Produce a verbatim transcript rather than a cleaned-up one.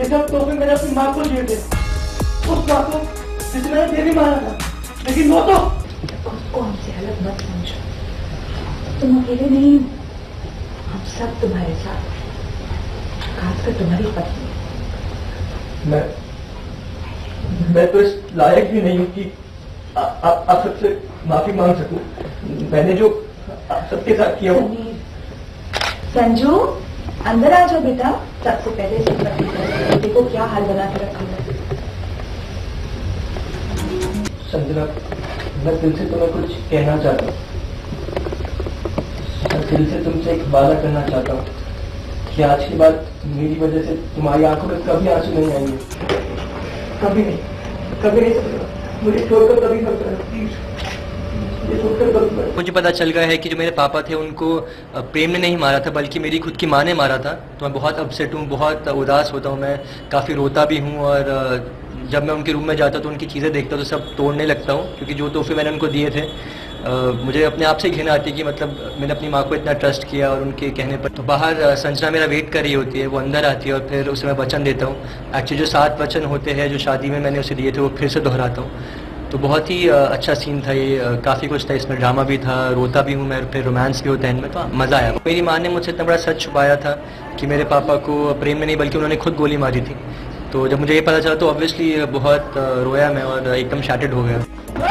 ये सब तोहफे मैंने अपनी माँ को दिए थे, उस माँ को जिसे मैंने तेरी मारा था, लेकिन वो तो उसको हमसे अलग मत समझो, तुम अकेले नहीं हो, हम सब तुम्हारे साथ, खासकर तुम्हारी पत्नी। मैं मैं तो इस लायक भी नहीं हूँ कि आप सबसे माफी मांग सकूं। मैंने जो आप सबके साथ किया वो। संजू, अंदर आ जाओ बेटा। सबसे पहले सब देखो क्या हाल बना के रखा है। संजना, मैं दिल से तुम्हें कुछ कहना चाहता हूँ। मैं दिल से तुमसे एक वादा करना चाहता हूँ कि आज के बाद मेरी वजह से तुम्हारी आंखों में कभी आंसू नहीं आएंगे। कभी नहीं, कभी नहीं। मुझे छोड़कर कभी मत करना, प्लीज। मुझे पता चल गया है कि जो मेरे पापा थे उनको प्रेम ने नहीं मारा था, बल्कि मेरी खुद की माँ ने मारा था। तो मैं बहुत अपसेट हूँ, बहुत उदास होता हूँ, मैं काफ़ी रोता भी हूँ। और जब मैं उनके रूम में जाता तो उनकी चीज़ें देखता तो सब तोड़ने लगता हूँ, क्योंकि जो तोहफे मैंने उनको दिए थे, आ, मुझे अपने आप से घृणा आती है कि मतलब मैंने अपनी माँ को इतना ट्रस्ट किया और उनके कहने पर। तो बाहर संजना मेरा वेट कर रही होती है, वो अंदर आती है और फिर उसे मैं वचन देता हूँ। एक्चुअली जो सात वचन होते हैं जो शादी में मैंने उसे दिए थे वो फिर से दोहराता हूँ। तो बहुत ही अच्छा सीन था ये, काफ़ी कुछ था इसमें, ड्रामा भी था, रोता भी हूँ मैं, फिर रोमांस भी होता है इनमें, तो मज़ा आया। मेरी माँ ने मुझसे इतना बड़ा सच छुपाया था कि मेरे पापा को प्रेम में नहीं बल्कि उन्होंने खुद गोली मारी थी। तो जब मुझे ये पता चला तो ऑब्वियसली बहुत रोया मैं और एकदम शैटर्ड हो गया।